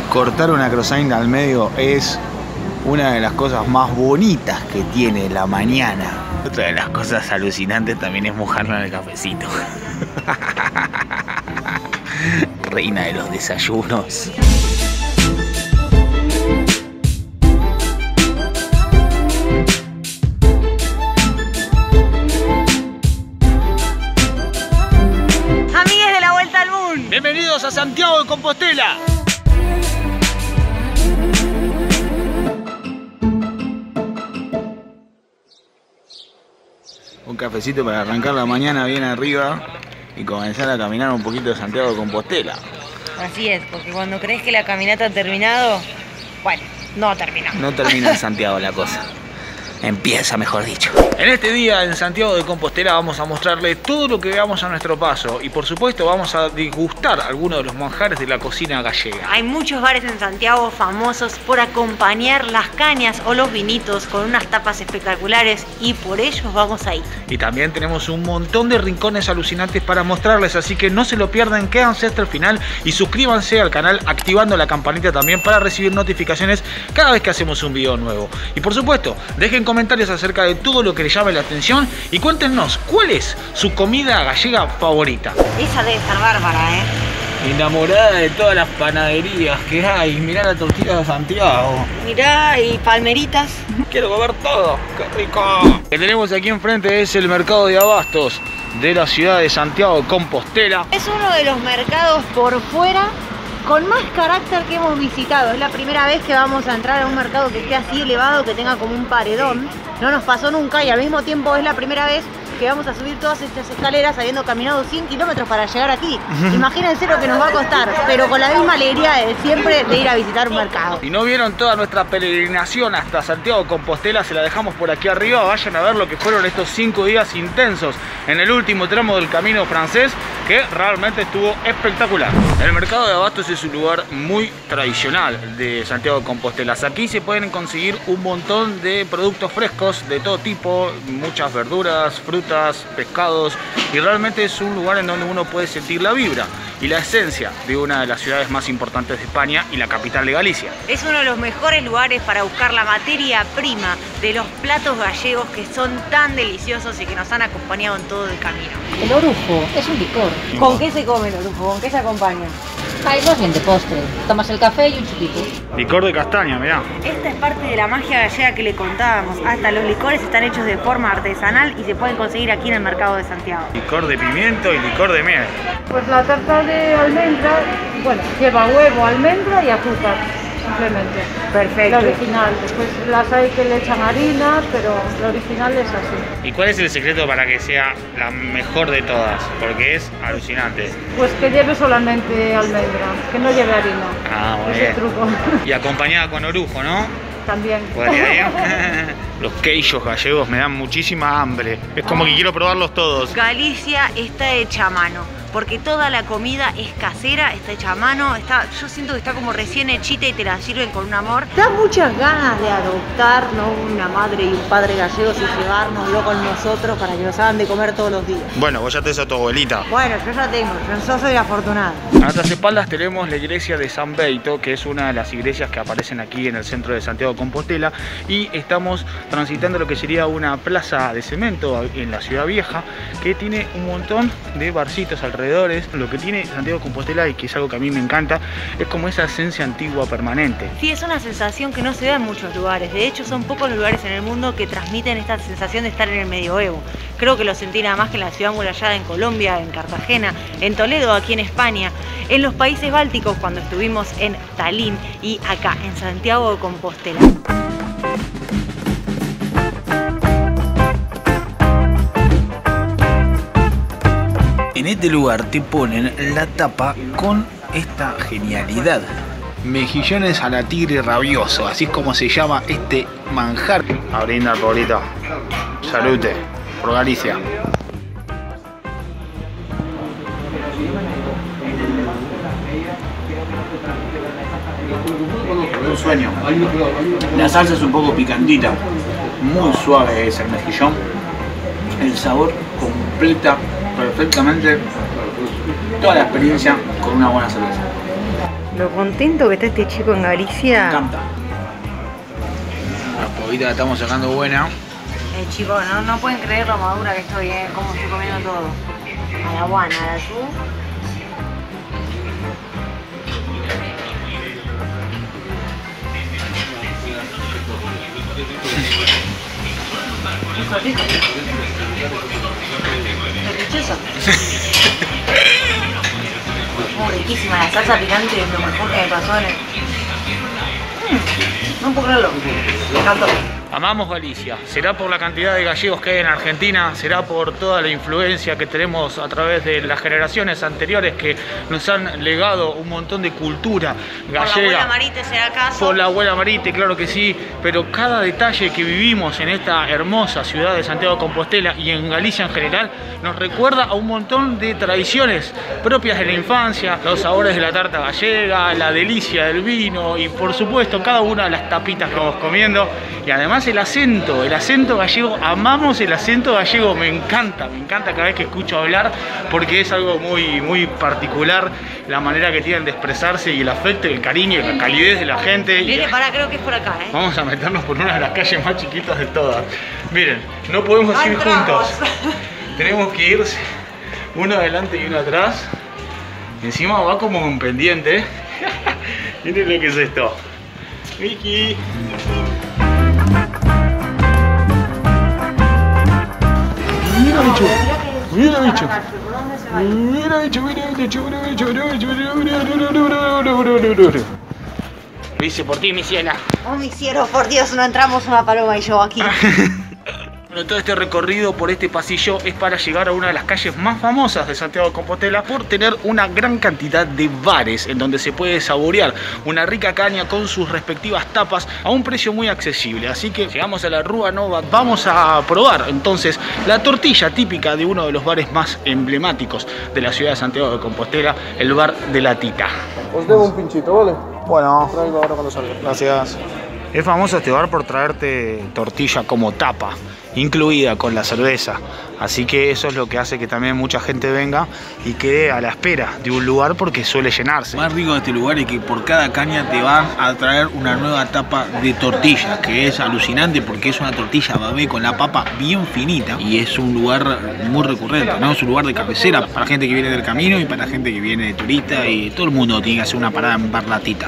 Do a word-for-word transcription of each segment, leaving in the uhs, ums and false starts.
cortar una croissant al medio es una de las cosas más bonitas que tiene la mañana. Otra de las cosas alucinantes también es mojarlo en el cafecito. Reina de los desayunos. Amigues de la Vuelta al Mundo. Bienvenidos a Santiago de Compostela. Un cafecito para arrancar la mañana bien arriba y comenzar a caminar un poquito de Santiago de Compostela. Así es, porque cuando crees que la caminata ha terminado, bueno, no termina. No termina en Santiago la cosa. Empieza, mejor dicho. En este día en Santiago de Compostela vamos a mostrarle todo lo que veamos a nuestro paso y por supuesto vamos a degustar algunos de los manjares de la cocina gallega. Hay muchos bares en Santiago famosos por acompañar las cañas o los vinitos con unas tapas espectaculares y por ellos vamos ahí. Y también tenemos un montón de rincones alucinantes para mostrarles, así que no se lo pierdan, quédense hasta el final y suscríbanse al canal activando la campanita también para recibir notificaciones cada vez que hacemos un video nuevo. Y por supuesto, dejen comentarios acerca de todo lo que les llame la atención y cuéntenos cuál es su comida gallega favorita. Esa debe estar bárbara, ¿eh? Enamorada de todas las panaderías que hay. Mirá la tortilla de Santiago. Mirá, y palmeritas. Quiero comer todo. ¡Qué rico! Lo que tenemos aquí enfrente es el mercado de abastos de la ciudad de Santiago de Compostela. Es uno de los mercados por fuera con más carácter que hemos visitado. Es la primera vez que vamos a entrar a un mercado que esté así elevado, que tenga como un paredón. No nos pasó nunca y al mismo tiempo es la primera vez que vamos a subir todas estas escaleras habiendo caminado cien kilómetros para llegar aquí. Imagínense lo que nos va a costar, pero con la misma alegría de siempre de ir a visitar un mercado. Si no vieron toda nuestra peregrinación hasta Santiago de Compostela, se la dejamos por aquí arriba. Vayan a ver lo que fueron estos cinco días intensos en el último tramo del camino francés, que realmente estuvo espectacular. El mercado de abastos es un lugar muy tradicional de Santiago de Compostela. Aquí se pueden conseguir un montón de productos frescos de todo tipo, muchas verduras, frutas, pescados, y realmente es un lugar en donde uno puede sentir la vibra y la esencia de una de las ciudades más importantes de España y la capital de Galicia. Es uno de los mejores lugares para buscar la materia prima de los platos gallegos que son tan deliciosos y que nos han acompañado en todo el camino. El orujo es un licor. ¿Con qué se come el orujo? ¿Con qué se acompaña? Hay más bien de postre. Tomas el café y un chupito. Licor de castaña, mirá. Esta es parte de la magia gallega que le contábamos. Hasta los licores están hechos de forma artesanal y se pueden conseguir aquí en el mercado de Santiago. Licor de pimiento y licor de miel. Pues la tarta de almendra, bueno, lleva huevo, almendra y azúcar, simplemente. Perfecto. La original. Después las hay que le echan harina, pero la original es así. ¿Y cuál es el secreto para que sea la mejor de todas? Porque es alucinante. Pues que lleve solamente almendra, que no lleve harina. Ah, muy Ese bien. es el truco. Y acompañada con orujo, ¿no? También. ¿Podría ir? Los queijos gallegos me dan muchísima hambre. Es como que quiero probarlos todos. Galicia está hecha a mano, porque toda la comida es casera, está hecha a mano, está, yo siento que está como recién hechita y te la sirven con un amor. Da muchas ganas de adoptar, ¿no? Una madre y un padre gallegos y llevárnoslo con nosotros para que nos hagan de comer todos los días. Bueno, vos ya tenés a tu abuelita. Bueno, yo ya tengo, yo soy afortunada. A nuestras espaldas tenemos la iglesia de San Beito, que es una de las iglesias que aparecen aquí en el centro de Santiago de Compostela, y estamos transitando lo que sería una plaza de cemento en la ciudad vieja, que tiene un montón de barcitos alrededores. Lo que tiene Santiago de Compostela, y que es algo que a mí me encanta, es como esa esencia antigua permanente. Sí, es una sensación que no se da en muchos lugares. De hecho, son pocos los lugares en el mundo que transmiten esta sensación de estar en el medioevo. Creo que lo sentí nada más que en la ciudad amurallada en Colombia, en Cartagena, en Toledo, aquí en España, en los países bálticos cuando estuvimos en Tallinn y acá en Santiago de Compostela. En este lugar te ponen la tapa con esta genialidad. Mejillones a la tigre rabioso, así es como se llama este manjar. A brindar, Paulita. Salute, por Galicia. Un sueño. La salsa es un poco picantita, muy suave es el mejillón. El sabor completa perfectamente toda la experiencia con una buena cerveza. Lo contento que está este chico en Galicia. Me encanta. La pavita la estamos sacando buena. Eh, chicos, no, no pueden creer lo madura que estoy, eh, cómo estoy comiendo todo. A la guana, a la su. Muy riquísima, la salsa picante es lo mejor que me pasó en el... Mm, no puedo creerlo, me encantó. Amamos Galicia, será por la cantidad de gallegos que hay en Argentina, será por toda la influencia que tenemos a través de las generaciones anteriores que nos han legado un montón de cultura gallega. Por la abuela Marite será acaso. Por la abuela Marite, claro que sí, pero cada detalle que vivimos en esta hermosa ciudad de Santiago de Compostela y en Galicia en general nos recuerda a un montón de tradiciones propias de la infancia, los sabores de la tarta gallega, la delicia del vino y por supuesto cada una de las tapitas que vamos comiendo. Y además el acento, el acento gallego, amamos el acento gallego, me encanta, me encanta cada vez que escucho hablar porque es algo muy, muy particular, la manera que tienen de expresarse y el afecto, el cariño y la calidez de la gente. Miren, pará, creo que es por acá, ¿eh? Vamos a meternos por una de las calles más chiquitas de todas. Miren, no podemos ir juntos, tenemos que ir uno adelante y uno atrás. Encima va como un pendiente. Miren lo que es esto. Vicky. Mira bicho, mira bicho, mira bicho, mira bicho, mira bicho, mira bicho, mira bicho. Lo hice por ti, mi ciela. Oh, mi cielo, por Dios, no entramos una paloma y yo aquí. Bueno, todo este recorrido por este pasillo es para llegar a una de las calles más famosas de Santiago de Compostela por tener una gran cantidad de bares en donde se puede saborear una rica caña con sus respectivas tapas a un precio muy accesible. Así que llegamos a la Rúa Nova, vamos a probar entonces la tortilla típica de uno de los bares más emblemáticos de la ciudad de Santiago de Compostela, el bar de la Tita. Os debo un pinchito, ¿vale? Bueno, Traigo ahora cuando salga. Gracias. es famoso este bar por traerte tortilla como tapa, incluida con la cerveza. Así que eso es lo que hace que también mucha gente venga y quede a la espera de un lugar porque suele llenarse. Lo más rico de este lugar es que por cada caña te van a traer una nueva tapa de tortilla, que es alucinante porque es una tortilla babé con la papa bien finita y es un lugar muy recurrente, ¿no? Es un lugar de cabecera para gente que viene del camino y para gente que viene de turista, y todo el mundo tiene que hacer una parada en Bar La Tita.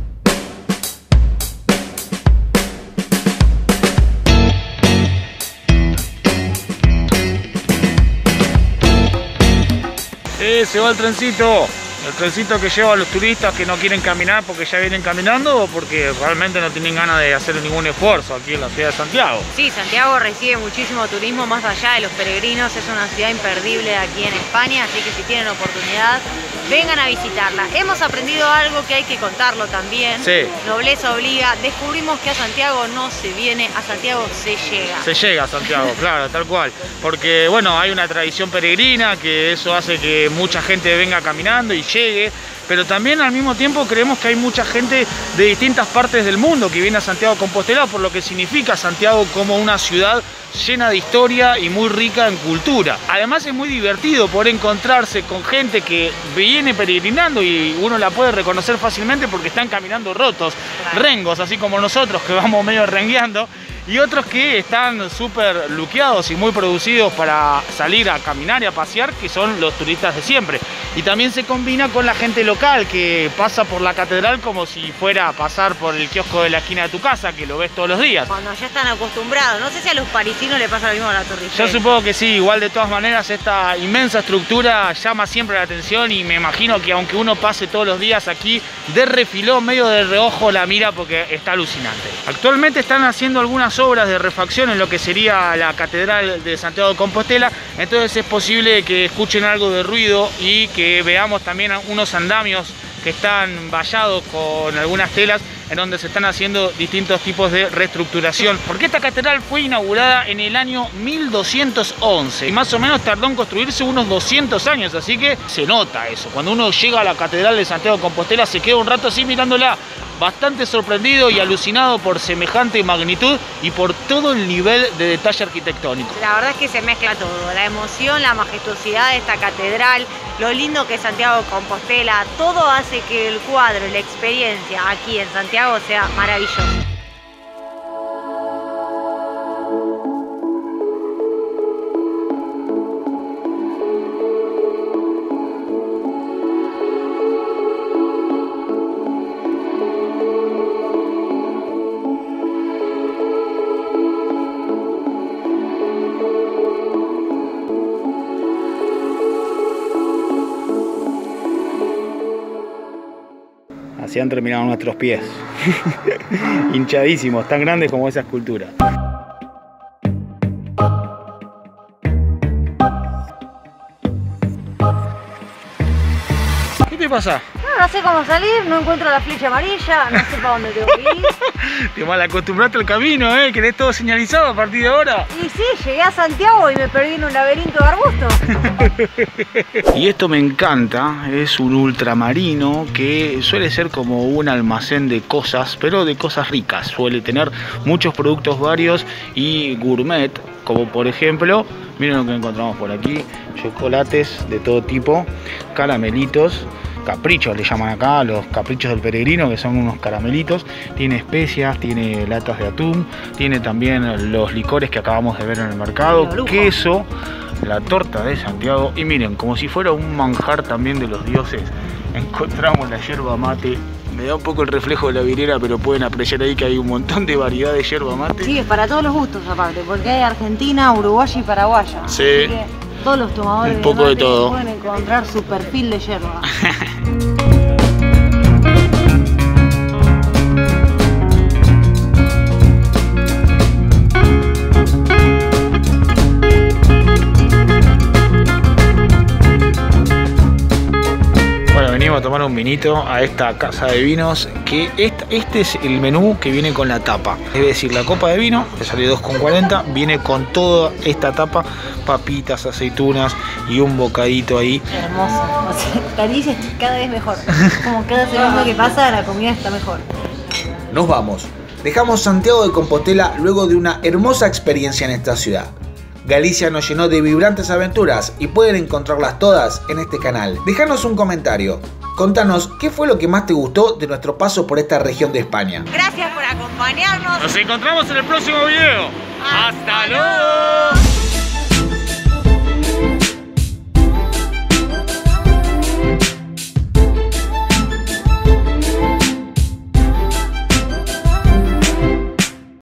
Eh, se va el trencito, el trencito que lleva a los turistas que no quieren caminar porque ya vienen caminando o porque realmente no tienen ganas de hacer ningún esfuerzo aquí en la ciudad de Santiago. Sí, Santiago recibe muchísimo turismo más allá de los peregrinos, es una ciudad imperdible aquí en España, así que si tienen oportunidad, vengan a visitarla. Hemos aprendido algo que hay que contarlo también. Sí. Nobleza obliga. Descubrimos que a Santiago no se viene, a Santiago se llega. Se llega a Santiago, claro, tal cual. Porque, bueno, hay una tradición peregrina que eso hace que mucha gente venga caminando y llegue. Pero también al mismo tiempo creemos que hay mucha gente de distintas partes del mundo que viene a Santiago de Compostela por lo que significa Santiago como una ciudad llena de historia y muy rica en cultura. Además es muy divertido poder encontrarse con gente que viene peregrinando y uno la puede reconocer fácilmente porque están caminando rotos, rengos, así como nosotros que vamos medio rengueando. Y otros que están súper luqueados y muy producidos para salir a caminar y a pasear, que son los turistas de siempre. Y también se combina con la gente local que pasa por la catedral como si fuera a pasar por el kiosco de la esquina de tu casa, que lo ves todos los días. Cuando ya están acostumbrados. No sé si a los parisinos les pasa lo mismo a la Torre Eiffel. Yo supongo que sí, igual de todas maneras esta inmensa estructura llama siempre la atención y me imagino que aunque uno pase todos los días aquí, de refilón, medio de reojo la mira porque está alucinante. Actualmente están haciendo algunas obras de refacción en lo que sería la Catedral de Santiago de Compostela, entonces es posible que escuchen algo de ruido y que veamos también unos andamios que están vallados con algunas telas en donde se están haciendo distintos tipos de reestructuración, porque esta catedral fue inaugurada en el año mil doscientos once y más o menos tardó en construirse unos doscientos años, así que se nota eso. Cuando uno llega a la Catedral de Santiago de Compostela se queda un rato así mirándola, bastante sorprendido y alucinado por semejante magnitud y por todo el nivel de detalle arquitectónico. La verdad es que se mezcla todo, la emoción, la majestuosidad de esta catedral, lo lindo que es Santiago de Compostela, todo hace que el cuadro y la experiencia aquí en Santiago sea maravilloso. Así han terminado nuestros pies, hinchadísimos, tan grandes como esa escultura. ¿Qué te pasa? No, no sé cómo salir, no encuentro la flecha amarilla, no sé para dónde tengo que ir. Te mal acostumbraste al camino, ¿eh? ¿Querés todo señalizado a partir de ahora? Y sí, llegué a Santiago y me perdí en un laberinto de arbustos. Y esto me encanta, es un ultramarino que suele ser como un almacén de cosas, pero de cosas ricas. Suele tener muchos productos varios y gourmet, como por ejemplo, miren lo que encontramos por aquí, chocolates de todo tipo, caramelitos, caprichos le llaman acá, los caprichos del peregrino, que son unos caramelitos, tiene especias, tiene latas de atún, tiene también los licores que acabamos de ver en el mercado, queso, la torta de Santiago y miren, como si fuera un manjar también de los dioses, encontramos la yerba mate. Me da un poco el reflejo de la vidriera, pero pueden apreciar ahí que hay un montón de variedad de yerba mate. Sí, es para todos los gustos aparte, porque hay argentina, uruguaya y paraguaya. Sí. Así que todos los tomadores un poco de, de todo. Pueden encontrar su perfil de yerba. A tomar un vinito a esta casa de vinos, que este, este es el menú que viene con la tapa, es decir, la copa de vino te sale dos con cuarenta, viene con toda esta tapa, papitas, aceitunas y un bocadito ahí. Hermoso, o sea, la dice cada vez mejor, como cada segundo que pasa la comida está mejor. Nos vamos, dejamos Santiago de Compostela luego de una hermosa experiencia en esta ciudad. Galicia nos llenó de vibrantes aventuras y pueden encontrarlas todas en este canal. Déjanos un comentario. Contanos qué fue lo que más te gustó de nuestro paso por esta región de España. Gracias por acompañarnos. Nos encontramos en el próximo video. ¡Hasta luego!